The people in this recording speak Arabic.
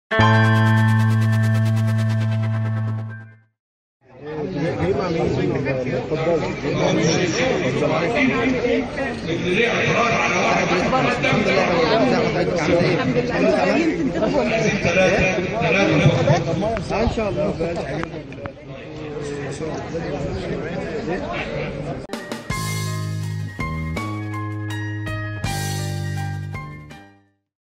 جاي مع مين؟ اتفضل. الحمد لله. ان شاء الله.